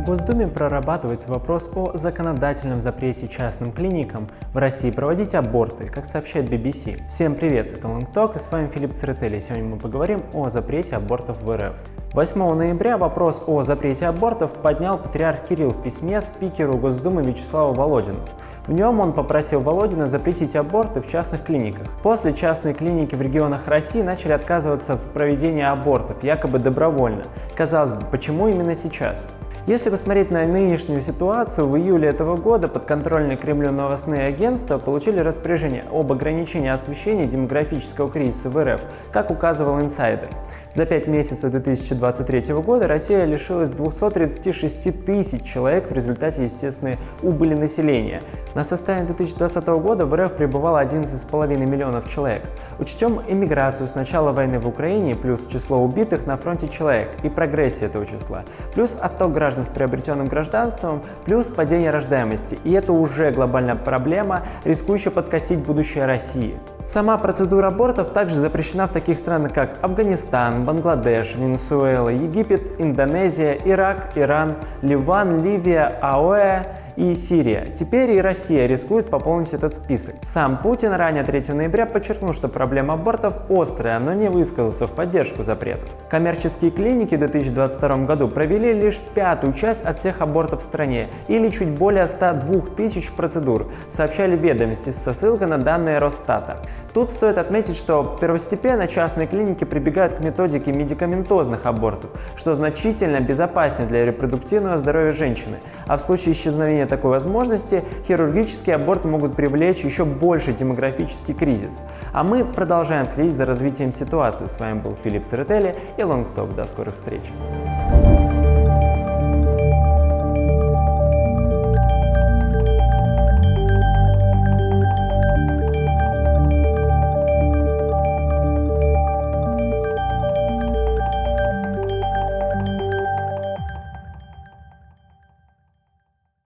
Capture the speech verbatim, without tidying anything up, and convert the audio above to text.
Госдуме прорабатывается вопрос о законодательном запрете частным клиникам в России проводить аборты, как сообщает би би си. Всем привет, это LongTalk, и с вами Филипп Церетели. Сегодня мы поговорим о запрете абортов в эр эф. восьмого ноября вопрос о запрете абортов поднял патриарх Кирилл в письме спикеру Госдумы Вячеславу Володину. В нем он попросил Володина запретить аборты в частных клиниках. После частные клиники в регионах России начали отказываться в проведении абортов, якобы добровольно. Казалось бы, почему именно сейчас? Если посмотреть на нынешнюю ситуацию, в июле этого года подконтрольные Кремлю новостные агентства получили распоряжение об ограничении освещения демографического кризиса в эр эф, как указывал инсайдер. За пять месяцев две тысячи двадцать третьего года Россия лишилась двухсот тридцати шести тысяч человек в результате естественной убыли населения. На состояние две тысячи двадцатого года в эр эф пребывало одиннадцать с половиной миллионов человек. Учтем эмиграцию с начала войны в Украине, плюс число убитых на фронте человек и прогрессию этого числа, плюс отток граждан с приобретенным гражданством, плюс падение рождаемости. И это уже глобальная проблема, рискующая подкосить будущее России. Сама процедура абортов также запрещена в таких странах, как Афганистан, Бангладеш, Венесуэла, Египет, Индонезия, Ирак, Иран, Ливан, Ливия, АОЭ и Сирия. Теперь и Россия рискует пополнить этот список. Сам Путин ранее третьего ноября подчеркнул, что проблема абортов острая, но не высказался в поддержку запретов. Коммерческие клиники в две тысячи двадцать втором году провели лишь пятую часть от всех абортов в стране, или чуть более ста двух тысяч процедур, сообщали ведомости со ссылкой на данные Росстата. Тут стоит отметить, что первостепенно частные клиники прибегают к методике медикаментозных абортов, что значительно безопаснее для репродуктивного здоровья женщины, а в случае исчезновения такой возможности хирургические аборты могут привлечь еще больший демографический кризис. А мы продолжаем следить за развитием ситуации. С вами был Филипп Церетели и LongTalk. До скорых встреч!